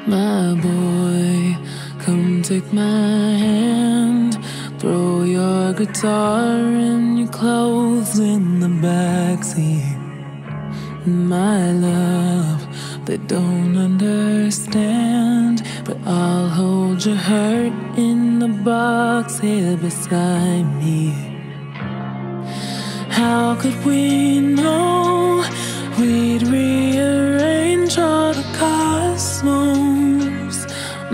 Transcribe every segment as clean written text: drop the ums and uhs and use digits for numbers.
My boy, come take my hand. Throw your guitar and your clothes in the backseat. My love, they don't understand, but I'll hold your hurt in the box here beside me. How could we know we'd rearrange all the cosmos?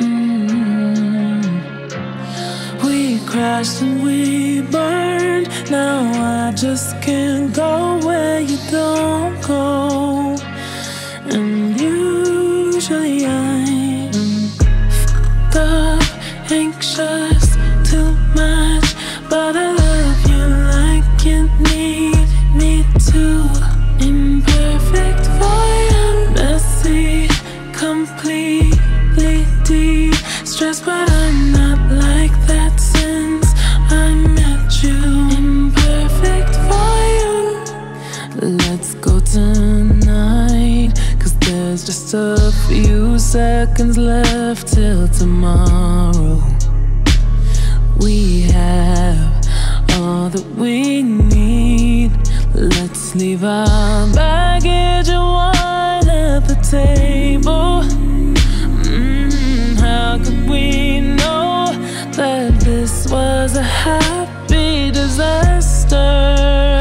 We crashed and we burned. Now I just can't go where you don't go. And usually I'm fucked up, anxious, too much, but I love you like you need me to. Imperfect, voyant, messy, completely de-stressed, but I'm not like that since I met you. Imperfect, voyant, let's go tonight, 'cause there's just a few seconds left till tomorrow. We have all that we need. Let's leave our baggage and wine at the table. How could we know that this was a happy disaster?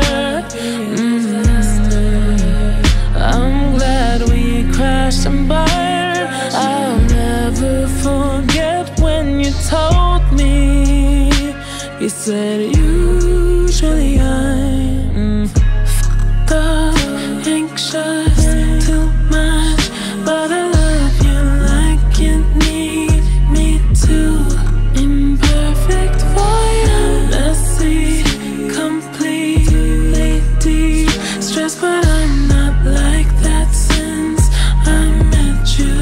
I'm glad we crashed and burned. I'll never forget when you told me. You said usually I'm fucked up, anxious, too much, but I love you like you need me to. Imperfect, voyant, messy, completely de-stressed, but I'm not like that since I met you.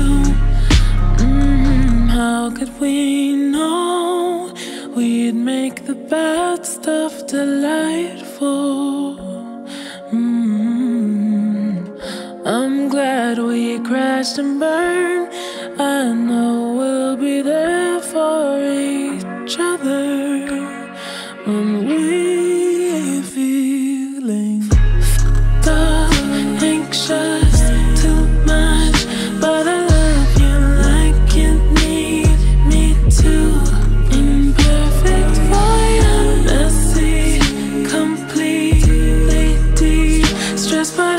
How could we know we'd make the bad stuff delightful? I'm glad we crashed and burned. I know we'll be there for each other when we're feeling fucked up, anxious, too much, but I love you like you need me to. Imperfect, voyant, messy, completely de-stressed, but